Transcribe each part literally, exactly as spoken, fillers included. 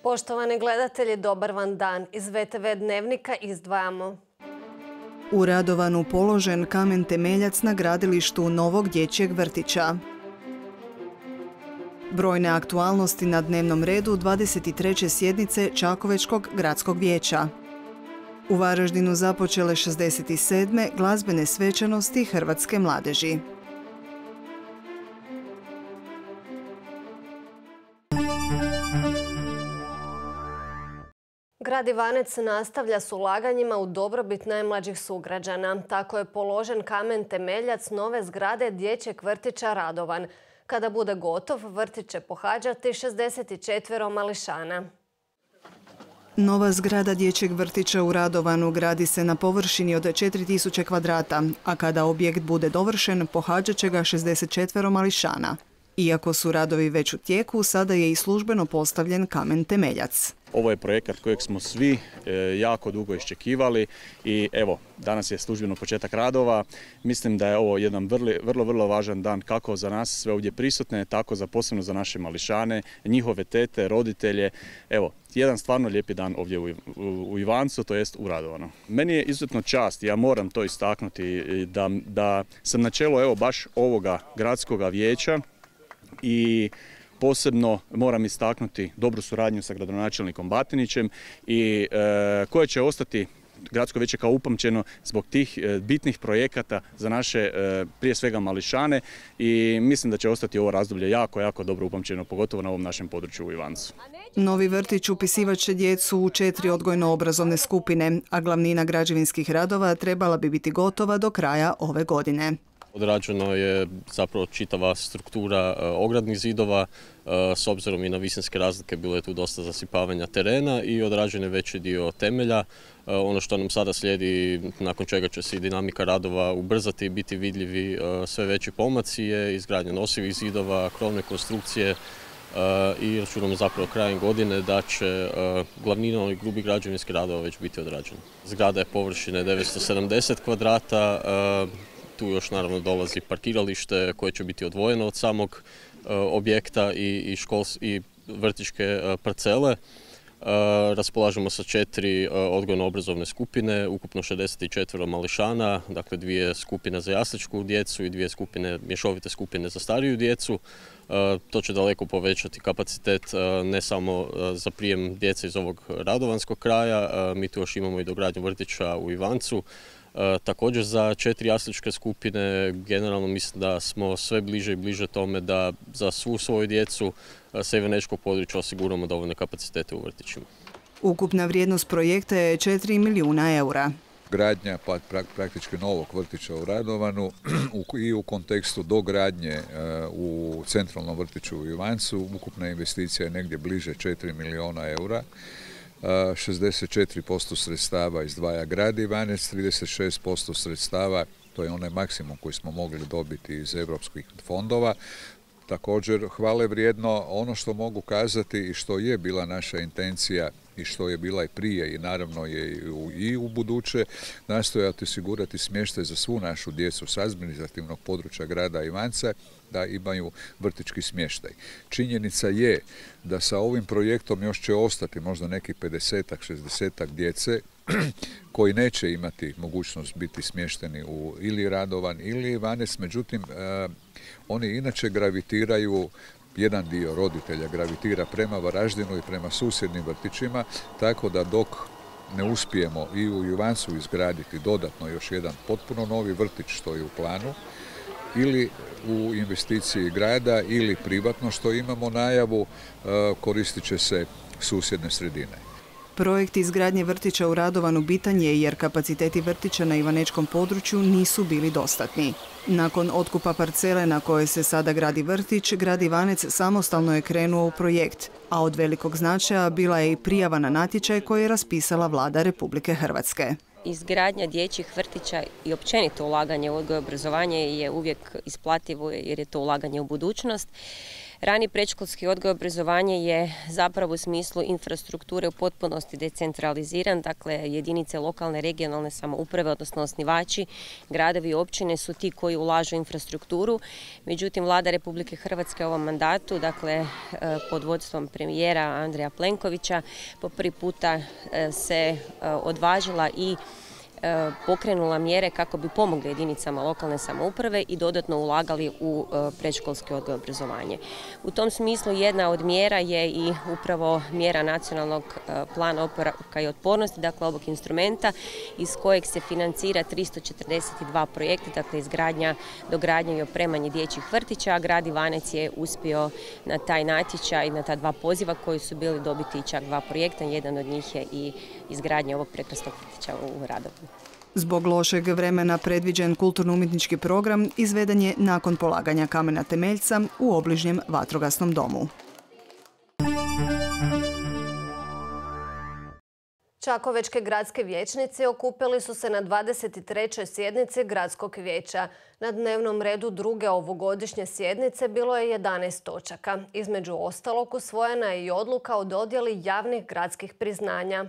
Poštovani gledatelji, dobar vam dan. Iz ve te ve Dnevnika izdvajamo. U Radovanu položen kamen temeljac na gradilištu novog dječjeg vrtića. Brojne aktualnosti na dnevnom redu dvadeset treće sjednice Čakovečkog gradskog vijeća. U Varaždinu započele šezdeset sedme glazbene svečanosti hrvatske mladeži. Grad Ivanec nastavlja s ulaganjima u dobrobit najmlađih sugrađana. Tako je položen kamen temeljac nove zgrade dječjeg vrtića Radovan. Kada bude gotov, vrtić će pohađati šezdeset četiri mališana. Nova zgrada dječjeg vrtića u Radovanu gradi se na površini od četiri tisuće kvadrata, a kada objekt bude dovršen, pohađat će ga šezdeset četiri mališana. Iako su radovi već u tijeku, sada je i službeno postavljen kamen temeljac. Ovo je projekat kojeg smo svi e, jako dugo iščekivali i evo, danas je službeno početak radova. Mislim da je ovo jedan vrlo, vrlo, vrlo važan dan kako za nas sve ovdje prisutne, tako za posebno za naše mališane, njihove tete, roditelje. Evo, jedan stvarno lijepi dan ovdje u, u, u Ivancu, to jest u Radovanu. Meni je izuzetno čast, ja moram to istaknuti, da, da sam na čelu evo baš ovoga gradskoga vijeća i posebno moram istaknuti dobru suradnju sa gradonačelnikom Batinićem i e, koje će ostati gradsko vijeće kao upamćeno zbog tih e, bitnih projekata za naše e, prije svega mališane i mislim da će ostati ovo razdoblje jako, jako dobro upamćeno, pogotovo na ovom našem području u Ivancu. Novi vrtić upisivat će djecu u četiri odgojno-obrazovne skupine, a glavnina građevinskih radova trebala bi biti gotova do kraja ove godine. Odrađeno je zapravo čitava struktura ogradnih zidova, s obzirom i na visinske razlike bilo je tu dosta zasipavanja terena i odrađen je veći dio temelja. Ono što nam sada slijedi, nakon čega će se i dinamika radova ubrzati i biti vidljivi sve veći pomaci, je izgradnja nosivih zidova, krovne konstrukcije i računamo zapravo krajem godine da će glavnina ovih grubih građevinskih radova već biti odrađena. Zgrada je površine devetsto sedamdeset kvadrata, tu još naravno dolazi parkiralište koje će biti odvojeno od samog uh, objekta i, i, škols, i vrtićke uh, parcele. Uh, raspolažemo sa četiri uh, odgojno-obrazovne skupine, ukupno šezdeset četiri mališana, dakle dvije skupine za jasličku djecu i dvije skupine, mješovite skupine za stariju djecu. Uh, to će daleko povećati kapacitet uh, ne samo uh, za prijem djece iz ovog radovanskog kraja, uh, mi tu još imamo i dogradnju vrtića u Ivancu. E, također za četiri jasličke skupine generalno mislim da smo sve bliže i bliže tome da za svu svoju djecu e, sa ivaničkog područja osiguramo dovoljne kapacitete u vrtićima. Ukupna vrijednost projekta je četiri milijuna eura. Gradnja pa praktički novog vrtića u Radovanu i u kontekstu dogradnje u centralnom vrtiću u Ivancu ukupna investicija je negdje bliže četiri milijuna eura. šezdeset četiri posto sredstava izdvaja grad Ivanec, trideset šest posto sredstava, to je onaj maksimum koji smo mogli dobiti iz europskih fondova. Također hvale vrijedno ono što mogu kazati i što je bila naša intencija i što je bila i prije i naravno je i u, i u buduće, nastojati osigurati smještaj za svu našu djecu s administrativnog područja grada Ivanca, da imaju vrtićki smještaj. Činjenica je da sa ovim projektom još će ostati možda neki pedesetak, šezdesetak djece koji neće imati mogućnost biti smješteni u ili Radovan ili Ivanec, međutim eh, oni inače gravitiraju, jedan dio roditelja gravitira prema Varaždinu i prema susjednim vrtićima, tako da dok ne uspijemo i u Ivancu izgraditi dodatno još jedan potpuno novi vrtić što je u planu, ili u investiciji grada ili privatno što imamo najavu, koristit će se susjedne sredine. Projekt izgradnje vrtića u Radovanu bitan je jer kapaciteti vrtića na ivanečkom području nisu bili dostatni. Nakon otkupa parcele na kojoj se sada gradi vrtić, grad Ivanec samostalno je krenuo u projekt, a od velikog značaja bila je i prijava na natječaj koji je raspisala Vlada Republike Hrvatske. Izgradnja dječjih vrtića i općenito ulaganje u odgoj i obrazovanje je uvijek isplativo jer je to ulaganje u budućnost. Rani predškolski odgoj i obrazovanje je zapravo u smislu infrastrukture u potpunosti decentraliziran, dakle jedinice lokalne, regionalne samouprave, odnosno osnivači, gradovi i općine su ti koji ulažu u infrastrukturu. Međutim, Vlada Republike Hrvatske u ovom mandatu, dakle pod vodstvom premijera Andreja Plenkovića, po prvi puta se odvažila i pokrenula mjere kako bi pomogli jedinicama lokalne samouprave i dodatno ulagali u predškolski odgoj i obrazovanje. U tom smislu jedna od mjera je i upravo mjera nacionalnog plana oporavka i otpornosti, dakle ovog instrumenta iz kojeg se financira tristo četrdeset dva projekta, dakle izgradnja, dogradnja i opremanje dječjih vrtića, a grad Ivanec je uspio na taj natječaj, na ta dva poziva koji su bili dobiti čak dva projekta, jedan od njih je i izgradnja ovog prekrasnog vrtića u Radovanu. Zbog lošeg vremena predviđen kulturno-umjetnički program izveden je nakon polaganja kamena temeljca u obližnjem vatrogasnom domu. Čakovečke gradske vijećnici okupili su se na dvadeset trećoj sjednici Gradskog vijeća. Na dnevnom redu druge ovogodišnje sjednice bilo je jedanaest točaka. Između ostalog usvojena je i odluka o dodjeli javnih gradskih priznanja.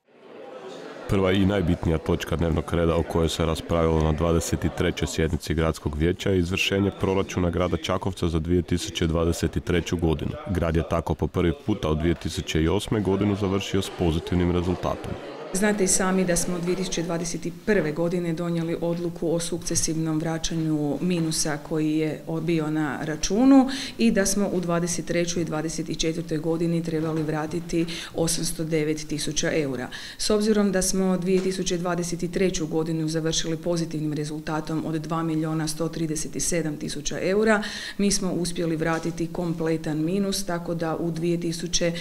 Prva i najbitnija točka dnevnog reda o kojoj se raspravilo na dvadeset trećoj sjednici Gradskog vijeća je izvršenje proračuna grada Čakovca za dvije tisuće dvadeset treću. godinu. Grad je tako po prvi puta od dvije tisuće osme. godinu završio s pozitivnim rezultatom. Znate i sami da smo dvije tisuće dvadeset prve. godine donijeli odluku o sukcesivnom vraćanju minusa koji je bio na računu i da smo u dvadeset trećoj i dvadeset četvrtoj. godini trebali vratiti osamsto devet tisuća eura. S obzirom da smo dvije tisuće dvadeset treću. godinu završili pozitivnim rezultatom od dva milijuna sto trideset sedam tisuća eura, mi smo uspjeli vratiti kompletan minus, tako da u dvije tisuće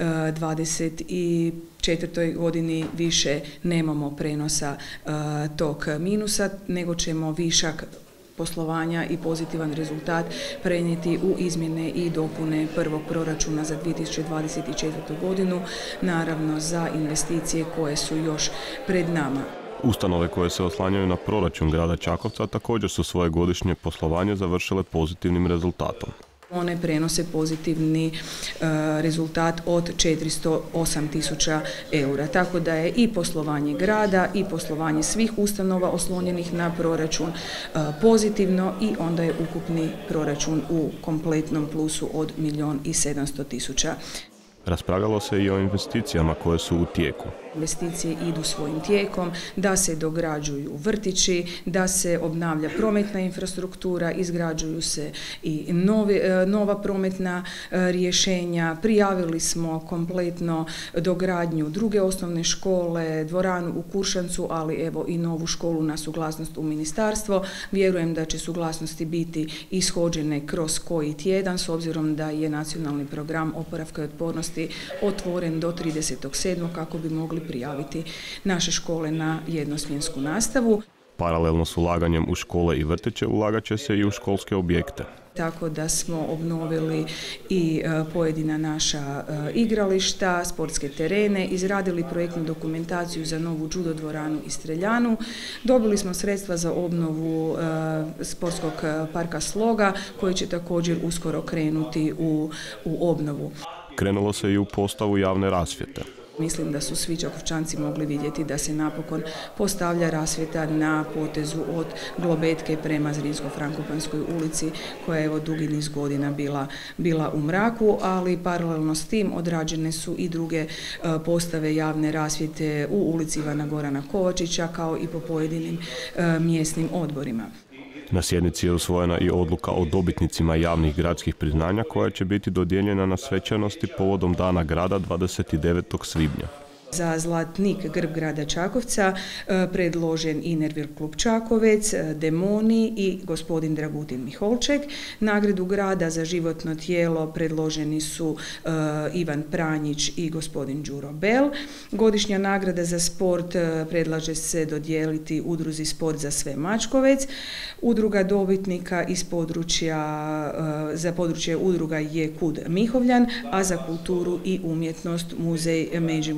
dvadeset četvrtoj. godini više nemamo prenosa uh, tog minusa, nego ćemo višak poslovanja i pozitivan rezultat prenijeti u izmjene i dopune prvog proračuna za dvije tisuće dvadeset četvrtu. godinu, naravno za investicije koje su još pred nama. Ustanove koje se oslanjaju na proračun grada Čakovca također su svoje godišnje poslovanje završile pozitivnim rezultatom. One prenose pozitivni e, rezultat od četiristo osam tisuća eura. Tako da je i poslovanje grada i poslovanje svih ustanova oslonjenih na proračun e, pozitivno i onda je ukupni proračun u kompletnom plusu od milijun i sedamsto tisuća. Raspravljalo se i o investicijama koje su u tijeku. Investicije idu svojim tijekom, da se dograđuju vrtići, da se obnavlja prometna infrastruktura, izgrađuju se i novi, nova prometna rješenja. Prijavili smo kompletno dogradnju druge osnovne škole, dvoranu u Kuršancu, ali evo i novu školu na suglasnost u ministarstvo. Vjerujem da će suglasnosti biti ishođene kroz koji tjedan, s obzirom da je nacionalni program oporavka i otpornosti otvoren do tridesetog sedmog kako bi mogli prijaviti naše škole na jednosmjensku nastavu. Paralelno s ulaganjem u škole i vrtiće ulagat će se i u školske objekte. Tako da smo obnovili i pojedina naša igrališta, sportske terene, izradili projektnu dokumentaciju za novu judo dvoranu i streljanu. Dobili smo sredstva za obnovu sportskog parka Sloga koji će također uskoro krenuti u, u obnovu. Krenulo se i u postavu javne rasvjete. Mislim da su svi Čakovčanci mogli vidjeti da se napokon postavlja rasvjeta na potezu od Globetke prema Zrinsko-Frankopanskoj ulici koja je evo dugi niz godina bila, bila u mraku, ali paralelno s tim odrađene su i druge postave javne rasvjete u ulici Ivana Gorana Kovačića kao i po pojedinim mjesnim odborima. Na sjednici je usvojena i odluka o dobitnicima javnih gradskih priznanja koja će biti dodijeljena na svečanosti povodom Dana grada dvadeset devetog svibnja. Za zlatnik grb grada Čakovca predložen i Nervil klub Čakovec, Demoni i gospodin Dragutin Miholček. Nagradu grada za životno tijelo predloženi su uh, Ivan Pranjić i gospodin Đuro Bel. Godišnja nagrada za sport uh, predlaže se dodijeliti udruzi Sport za sve Mačkovec. Udruga dobitnika iz područja, uh, za područje udruga je Kud Mihovljan, a za kulturu i umjetnost Muzej Međimurja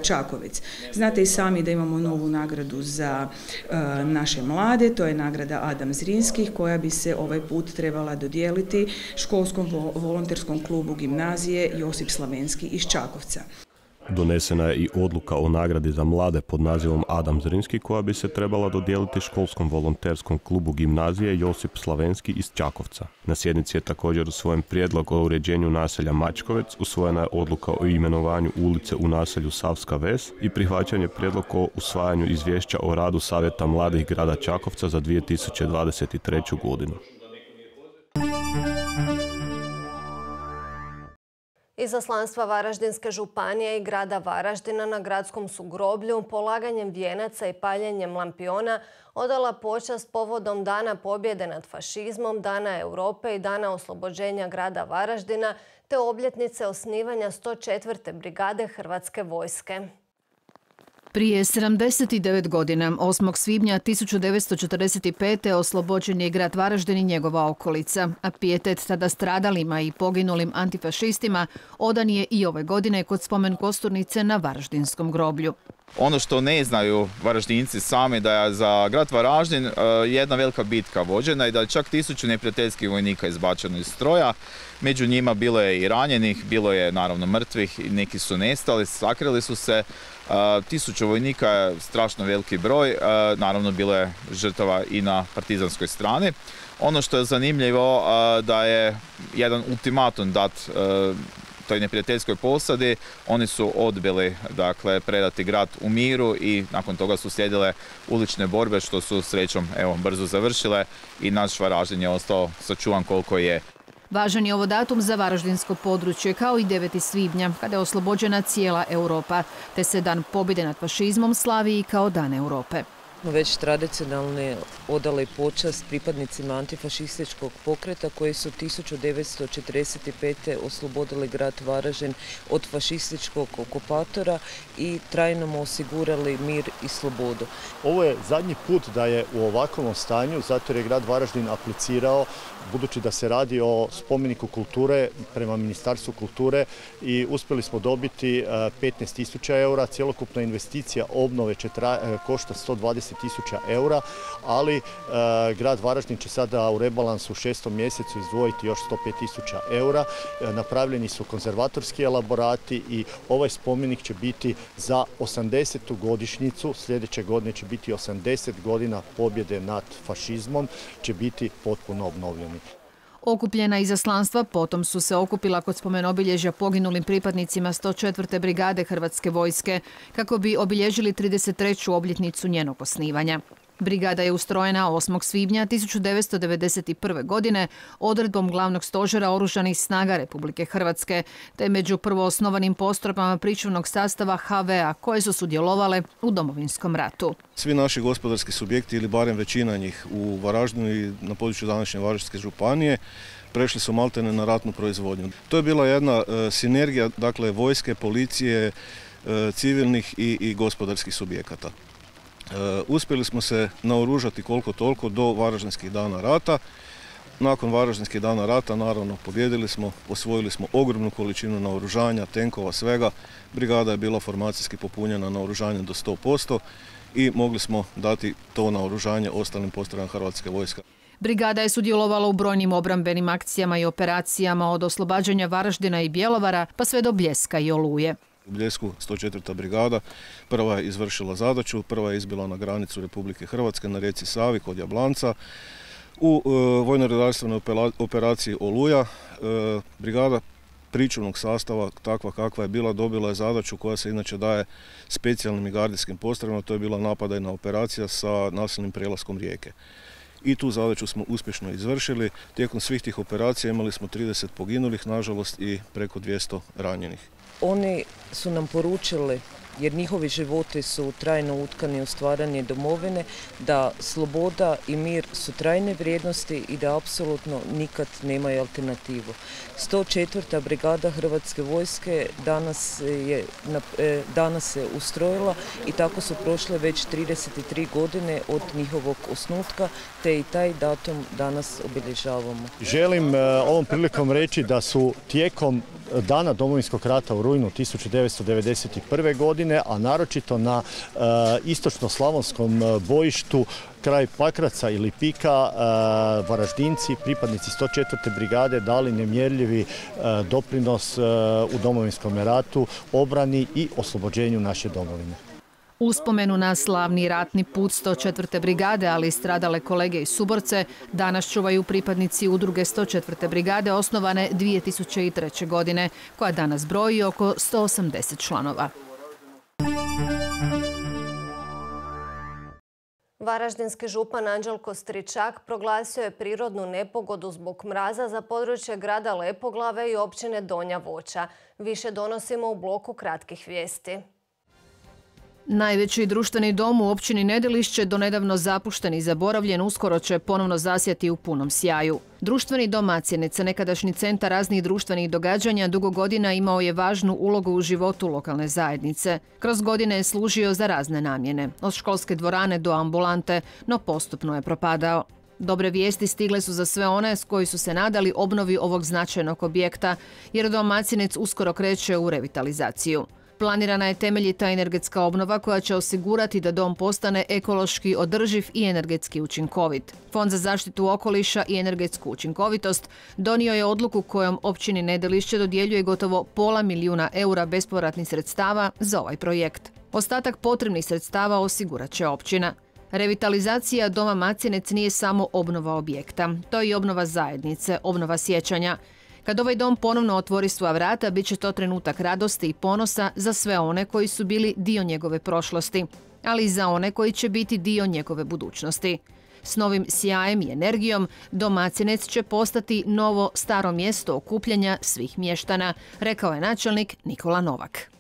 Čakovec. Znate i sami da imamo novu nagradu za e, naše mlade, to je nagrada Adam Zrinskih koja bi se ovaj put trebala dodijeliti školskom volonterskom klubu gimnazije Josip Slavenski iz Čakovca. Donesena je i odluka o nagradi za mlade pod nazivom Adam Zrinski koja bi se trebala dodijeliti školskom volonterskom klubu gimnazije Josip Slavenski iz Čakovca. Na sjednici je također usvojen prijedlog o uređenju naselja Mačkovec, usvojena je odluka o imenovanju ulice u naselju Savska Ves i prihvaćanje prijedlog o usvajanju izvješća o radu Savjeta mladih grada Čakovca za dvije tisuće dvadeset treću godinu. Izaslanstva Varaždinske županije i grada Varaždina na gradskom su groblju polaganjem vijenaca i paljenjem lampiona odala počast povodom Dana pobjede nad fašizmom, Dana Europe i Dana oslobođenja grada Varaždina te obljetnice osnivanja sto četvrte brigade Hrvatske vojske. Prije sedamdeset devet godina, osmog svibnja tisuću devetsto četrdeset pete. oslobođen je grad Varaždin i njegova okolica, a pijetet tada stradalima i poginulim antifašistima odan je i ove godine kod spomen kosturnice na Varaždinskom groblju. Ono što ne znaju Varaždinci sami da je za grad Varaždin uh, jedna velika bitka vođena i da je čak tisuću neprijateljskih vojnika izbačeno iz stroja. Među njima bilo je i ranjenih, bilo je naravno mrtvih, neki su nestali, sakrili su se. Uh, tisuću vojnika je strašno veliki broj, uh, naravno bilo je žrtava i na partizanskoj strani. Ono što je zanimljivo uh, da je jedan ultimatum dat uh, toj neprijateljskoj posadi, oni su odbili dakle, predati grad u miru i nakon toga su slijedile ulične borbe što su srećom evo, brzo završile i naš Varaždin je ostao sačuvan koliko je. Važan je ovo datum za varaždinsko područje, kao i deveti svibnja, kada je oslobođena cijela Europa, te se Dan pobjede nad fašizmom slavi i kao Dan Europe. Već tradicionalno odali počast pripadnicima antifašističkog pokreta koji su tisuću devetsto četrdeset pete. oslobodili grad Varaždin od fašističkog okupatora i trajno mu osigurali mir i slobodu. Ovo je zadnji put da je u ovakvom stanju, zato jer je grad Varaždin aplicirao, budući da se radi o spomeniku kulture prema Ministarstvu kulture i uspjeli smo dobiti petnaest tisuća eura. Cjelokupna investicija obnove će tra, košta sto dvadeset tisuća eura, ali e, grad Varaždin će sada u rebalansu u šestom mjesecu izdvojiti još sto pet tisuća eura. E, napravljeni su konzervatorski elaborati i ovaj spomenik će biti za osamdesetu godišnjicu. Sljedeće godine će biti osamdeset godina pobjede nad fašizmom, će biti potpuno obnovljeni. Okupljena izaslanstva potom su se okupila kod spomen obilježja poginulim pripadnicima sto četvrte brigade Hrvatske vojske kako bi obilježili trideset treću obljetnicu njenog osnivanja. Brigada je ustrojena osmog svibnja tisuću devetsto devedeset prve. godine odredbom glavnog stožera Oružanih snaga Republike Hrvatske, te među prvoosnovanim postrojbama pričuvnog sastava ha ve a koje su sudjelovale u Domovinskom ratu. Svi naši gospodarski subjekti ili barem većina njih u Varaždinu i na području današnje Varaždinske županije prešli su maltene na ratnu proizvodnju. To je bila jedna e, sinergija dakle vojske, policije, e, civilnih i, i gospodarskih subjekata. Uh, uspjeli smo se naoružati koliko toliko do Varaždinskih dana rata. Nakon Varaždinskih dana rata naravno pobjedili smo, osvojili smo ogromnu količinu naoružanja, tenkova, svega. Brigada je bila formacijski popunjena naoružanjem do sto posto i mogli smo dati to naoružanje ostalim postrojbama Hrvatske vojske. Brigada je sudjelovala u brojnim obrambenim akcijama i operacijama od oslobađanja Varaždina i Bjelovara pa sve do Bljeska i Oluje. U Bljesku sto četvrta brigada prva je izvršila zadaću, prva je izbila na granicu Republike Hrvatske na rijeci Savi kod Jablanca. U e, vojno-redarstvenoj operaciji Oluja e, brigada pričuvnog sastava, takva kakva je bila, dobila je zadaću koja se inače daje specijalnim i gardijskim postrojbama, to je bila napadajna operacija sa nasilnim prelaskom rijeke. I tu zadaću smo uspješno izvršili. Tijekom svih tih operacija imali smo trideset poginulih, nažalost, i preko dvjesto ranjenih. Oni su nam poručili, jer njihovi životi su trajno utkani u stvaranje domovine, da sloboda i mir su trajne vrijednosti i da apsolutno nikad nemaju alternativu. sto četvrta brigada Hrvatske vojske danas je, danas se ustrojila i tako su prošle već trideset tri godine od njihovog osnutka, te i taj datum danas obilježavamo. Želim ovom prilikom reći da su tijekom Dana Domovinskog rata u rujnu tisuću devetsto devedeset prve. godine domovine, a naročito na istočno-slavonskom bojištu kraj Pakraca i Lipika Varaždinci, pripadnici sto četvrte brigade dali nemjerljivi doprinos u Domovinskom ratu, obrani i oslobođenju naše domovine. Uspomenu na slavni ratni put sto četvrte brigade, ali i stradale kolege i suborce, danas čuvaju pripadnici udruge sto četvrte brigade osnovane dvije tisuće treće. godine, koja danas broji oko sto osamdeset članova. Varaždinski župan Anđelko Stričak proglasio je prirodnu nepogodu zbog mraza za područje grada Lepoglave i općine Donja Voća. Više donosimo u bloku kratkih vijesti. Najveći društveni dom u općini Nedelišće, donedavno zapušten i zaboravljen, uskoro će ponovno zasjati u punom sjaju. Društveni dom Macjenec, nekadašnji centar raznih društvenih događanja, dugo godina imao je važnu ulogu u životu lokalne zajednice. Kroz godine je služio za razne namjene, od školske dvorane do ambulante, no postupno je propadao. Dobre vijesti stigle su za sve one s koji su se nadali obnovi ovog značajnog objekta, jer dom Macjenec uskoro kreće u revitalizaciju. Planirana je temeljita energetska obnova koja će osigurati da dom postane ekološki održiv i energetski učinkovit. Fond za zaštitu okoliša i energetsku učinkovitost donio je odluku kojom općini Nedelišće dodjeljuje gotovo pola milijuna eura bespovratnih sredstava za ovaj projekt. Ostatak potrebnih sredstava osigurat će općina. Revitalizacija doma Macjenec nije samo obnova objekta, to je i obnova zajednice, obnova sjećanja. Kad ovaj dom ponovno otvori svoja vrata, bit će to trenutak radosti i ponosa za sve one koji su bili dio njegove prošlosti, ali i za one koji će biti dio njegove budućnosti. S novim sjajem i energijom, dom Macjenec će postati novo staro mjesto okupljanja svih mještana, rekao je načelnik Nikola Novak.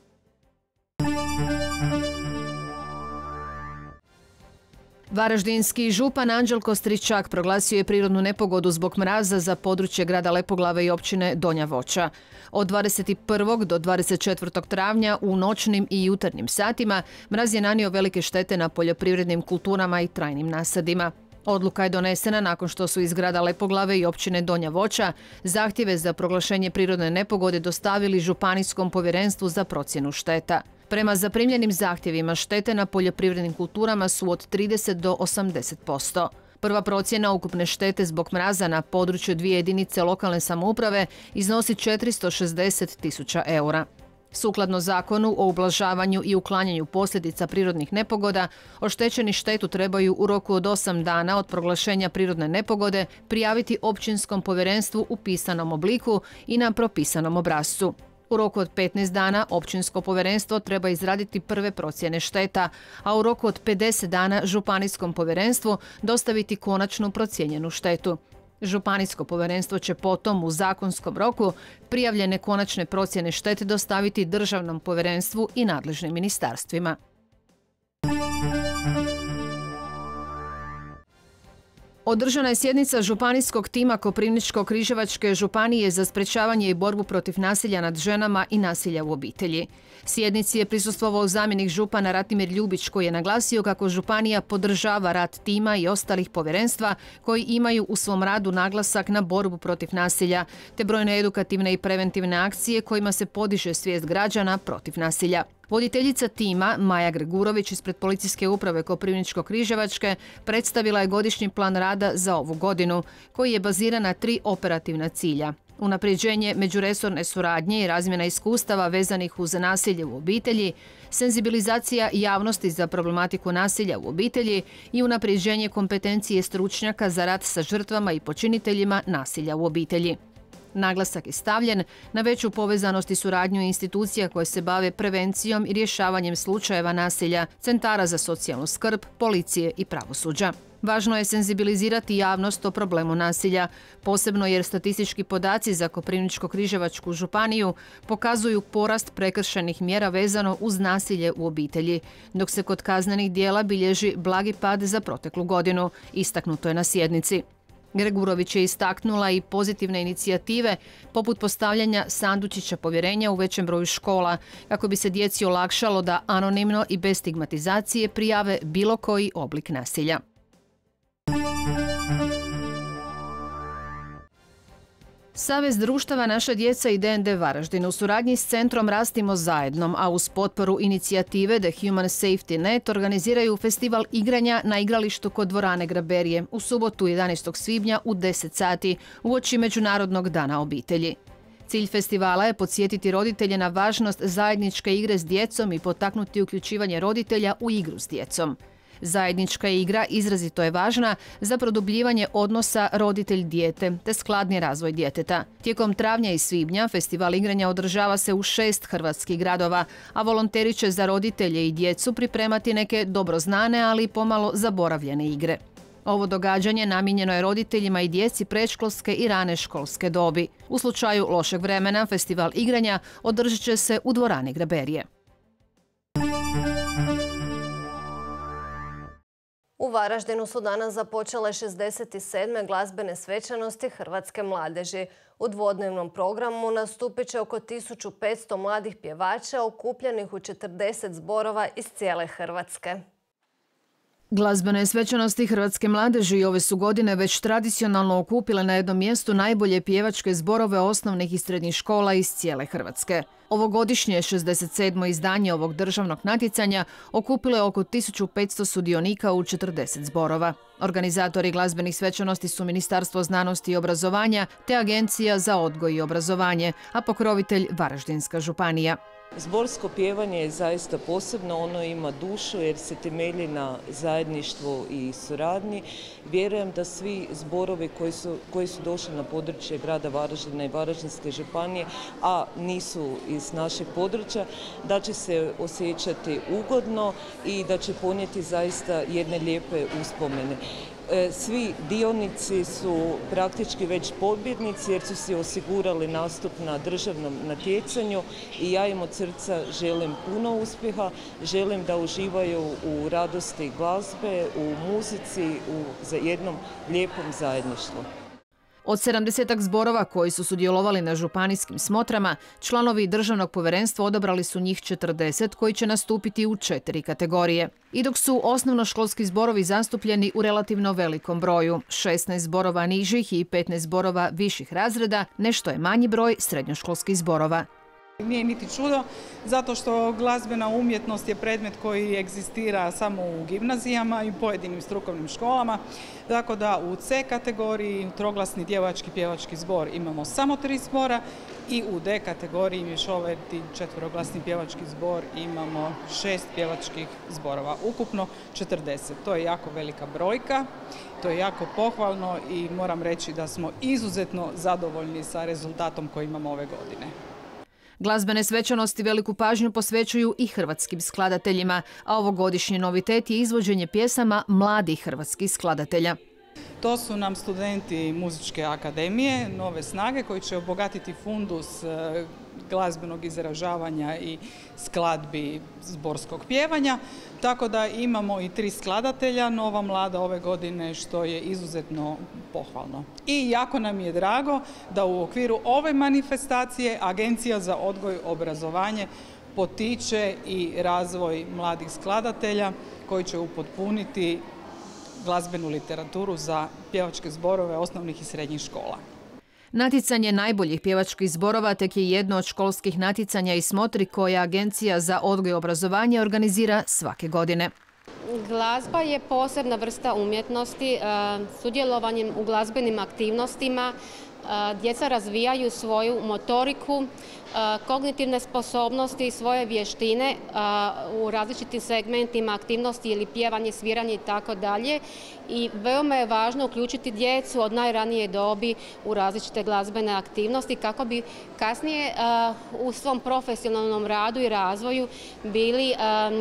Varaždinski župan Anđelko Stričak proglasio je prirodnu nepogodu zbog mraza za područje grada Lepoglave i općine Donja Voća. Od dvadeset prvog do dvadeset četvrtog travnja u noćnim i jutarnjim satima mraz je nanio velike štete na poljoprivrednim kulturama i trajnim nasadima. Odluka je donesena nakon što su iz grada Lepoglave i općine Donja Voća zahtjeve za proglašenje prirodne nepogode dostavili Županijskom povjerenstvu za procjenu šteta. Prema zaprimljenim zahtjevima štete na poljoprivrednim kulturama su od trideset do osamdeset posto. Prva procjena ukupne štete zbog mraza na području dvije jedinice lokalne samouprave iznosi četiristo šezdeset tisuća eura. Sukladno zakonu o ublažavanju i uklanjanju posljedica prirodnih nepogoda, oštećeni štetu trebaju u roku od osam dana od proglašenja prirodne nepogode prijaviti općinskom povjerenstvu u pisanom obliku i na propisanom obrascu. U roku od petnaest dana općinsko povjerenstvo treba izraditi prve procjene šteta, a u roku od pedeset dana županijskom povjerenstvu dostaviti konačnu procijenjenu štetu. Županijsko povjerenstvo će potom u zakonskom roku prijavljene konačne procjene štete dostaviti državnom povjerenstvu i nadležnim ministarstvima. Održana je sjednica županijskog tima Koprivničko-križevačke županije za sprečavanje i borbu protiv nasilja nad ženama i nasilja u obitelji. Sjednici je prisustvovao zamjenik župana Ratimir Ljubić koji je naglasio kako županija podržava rad tima i ostalih povjerenstva koji imaju u svom radu naglasak na borbu protiv nasilja, te brojne edukativne i preventivne akcije kojima se podiže svijest građana protiv nasilja. Voditeljica tima, Maja Gregurović ispred Policijske uprave Koprivničko-križevačke predstavila je godišnji plan rada za ovu godinu, koji je baziran na tri operativna cilja. Unapređenje međuresorne suradnje i razmjena iskustava vezanih uz nasilje u obitelji, senzibilizacija javnosti za problematiku nasilja u obitelji i unapređenje kompetencije stručnjaka za rad sa žrtvama i počiniteljima nasilja u obitelji. Naglasak je stavljen na veću povezanost i suradnju institucija koje se bave prevencijom i rješavanjem slučajeva nasilja, centara za socijalnu skrb, policije i pravosuđa. Važno je senzibilizirati javnost o problemu nasilja, posebno jer statistički podaci za Koprivničko-križevačku županiju pokazuju porast prekršajnih mjera vezano uz nasilje u obitelji, dok se kod kaznenih dijela bilježi blagi pad za proteklu godinu, istaknuto je na sjednici. Gregurović je istaknula i pozitivne inicijative poput postavljanja sandučića povjerenja u većem broju škola kako bi se djeci olakšalo da anonimno i bez stigmatizacije prijave bilo koji oblik nasilja. Savez društava Naša djeca i D N D Varaždin u suradnji s Centrom Rastimo zajedno, a uz potporu inicijative The Human Safety Net organiziraju festival igranja na igralištu kod dvorane Graberije u subotu jedanaestog svibnja u deset sati uoči Međunarodnog dana obitelji. Cilj festivala je podsjetiti roditelje na važnost zajedničke igre s djecom i potaknuti uključivanje roditelja u igru s djecom. Zajednička igra izrazito je važna za produbljivanje odnosa roditelj-dijete te skladni razvoj djeteta. Tijekom travnja i svibnja festival igranja održava se u šest hrvatskih gradova, a volonteri će za roditelje i djecu pripremati neke dobro znane, ali pomalo zaboravljene igre. Ovo događanje namijenjeno je roditeljima i djeci predškolske i rane školske dobi. U slučaju lošeg vremena festival igranja održat će se u dvorani Graberije. U Varaždinu su danas započele šezdeset sedme glazbene svečanosti hrvatske mladeži. U dvodnevnom programu nastupit će oko tisuću petsto mladih pjevača okupljenih u četrdeset zborova iz cijele Hrvatske. Glazbene svečanosti hrvatske mladeži ove su godine već tradicionalno okupile na jednom mjestu najbolje pjevačke zborove osnovnih i srednjih škola iz cijele Hrvatske. Ovogodišnje šezdeset sedmo izdanje ovog državnog natjecanja okupilo je oko tisuću petsto sudionika u četrdeset zborova. Organizatori glazbenih svečanosti su Ministarstvo znanosti i obrazovanja te Agencija za odgoj i obrazovanje, a pokrovitelj Varaždinska županija. Zborsko pjevanje je zaista posebno, ono ima dušu jer se temelji na zajedništvu i suradnji. Vjerujem da svi zborovi koji su, koji su došli na područje grada Varaždina i Varaždinske županije, a nisu iz našeg područja, da će se osjećati ugodno i da će ponijeti zaista jedne lijepe uspomene. Svi dionici su praktički već pobjednici jer su si osigurali nastup na državnom natjecanju i ja im od srca želim puno uspjeha, želim da uživaju u radosti glazbe, u muzici, u jednom lijepom zajedništvu. Od sedamdesetak zborova koji su sudjelovali na županijskim smotrama, članovi državnog povjerenstva odabrali su njih četrdeset koji će nastupiti u četiri kategorije. I dok su osnovnoškolski zborovi zastupljeni u relativno velikom broju, šesnaest zborova nižih i petnaest zborova viših razreda, nešto je manji broj srednjoškolskih zborova. Nije niti čudo, zato što glazbena umjetnost je predmet koji egzistira samo u gimnazijama i pojedinim strukovnim školama. Tako da u C kategoriji troglasni djevojački pjevački zbor imamo samo tri zbora i u D kategoriji mješoviti četveroglasni pjevački zbor imamo šest pjevačkih zborova. Ukupno četrdeset. To je jako velika brojka, to je jako pohvalno i moram reći da smo izuzetno zadovoljni sa rezultatom koji imamo ove godine. Glazbene svečanosti veliku pažnju posvećuju i hrvatskim skladateljima, a ovogodišnji novitet je izvođenje pjesama mladih hrvatskih skladatelja. To su nam studenti Muzičke akademije Nove snage koji će obogatiti fundus glazbenog izražavanja i skladbi zborskog pjevanja. Tako da imamo i tri skladatelja nova mlada ove godine, što je izuzetno pohvalno. I jako nam je drago da u okviru ove manifestacije Agencija za odgoj i obrazovanje potiče i razvoj mladih skladatelja koji će upotpuniti glazbenu literaturu za pjevačke zborove osnovnih i srednjih škola. Natjecanje najboljih pjevačkih zborova tek je jedno od školskih natjecanja i smotri koje Agencija za odgoj i obrazovanje organizira svake godine. Glazba je posebna vrsta umjetnosti. Sudjelovanjem u glazbenim aktivnostima djeca razvijaju svoju motoriku, kognitivne sposobnosti i svoje vještine u različitim segmentima aktivnosti ili pjevanje, sviranje i tako dalje. I veoma je važno uključiti djecu od najranije dobi u različite glazbene aktivnosti kako bi kasnije u svom profesionalnom radu i razvoju bili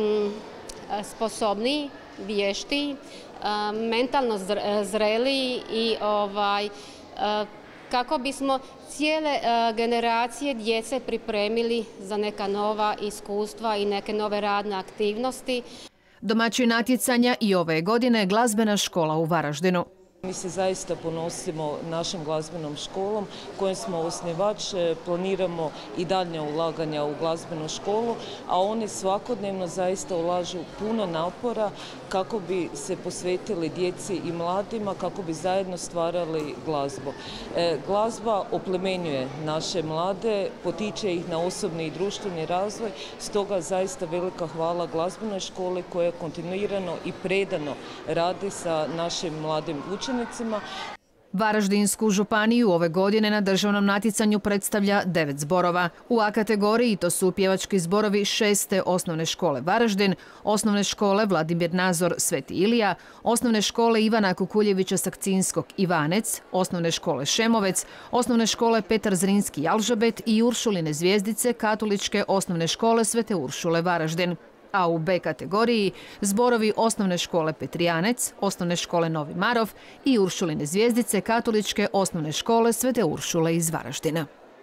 sposobniji, vještiji, mentalno zreliji i ovaj kako bismo cijele generacije djece pripremili za neka nova iskustva i neke nove radne aktivnosti. Domaćin natjecanja i ove godine glazbena škola u Varaždinu. Mi se zaista ponosimo našom glazbenom školom kojom smo osnivač, planiramo i daljnja ulaganja u glazbenu školu, a oni svakodnevno zaista ulažu puno napora kako bi se posvetili djeci i mladima, kako bi zajedno stvarali glazbu. E, glazba oplemenjuje naše mlade, potiče ih na osobni i društveni razvoj, stoga zaista velika hvala glazbenoj školi koja kontinuirano i predano radi sa našim mladim učenicima. Varaždinsku županiju ove godine na državnom natjecanju predstavlja devet zborova. U A kategoriji to su pjevački zborovi šeste osnovne škole Varaždin, osnovne škole Vladimir Nazor Sveti Ilija, osnovne škole Ivana Kukuljevića Sakcinskog Ivanec, osnovne škole Šemovec, osnovne škole Petar Zrinski Jalžabet i Uršuline Zvijezdice Katoličke osnovne škole Svete Uršule Varaždin. A u B kategoriji zborovi osnovne škole Petrijanec, osnovne škole Novi Marov i Uršuline Zvijezdice Katoličke osnovne škole Svete Uršule iz Varaždina.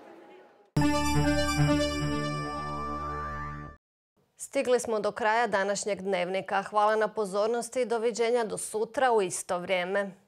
Stigli smo do kraja današnjeg dnevnika. Hvala na pozornosti i doviđenja do sutra u isto vrijeme.